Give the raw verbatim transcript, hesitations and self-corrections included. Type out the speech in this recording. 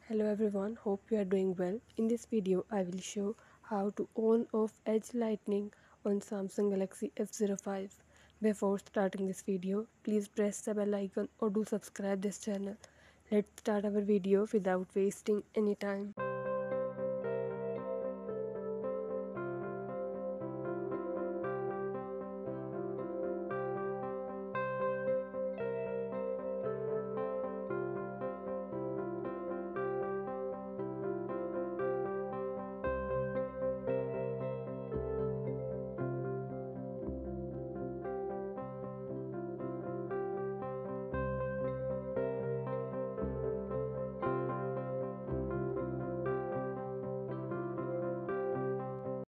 Hello everyone, hope you are doing well. In this video, I will show how to on off edge lighting on Samsung Galaxy F zero five. Before starting this video, please press the bell icon or do subscribe this channel. Let's start our video without wasting any time.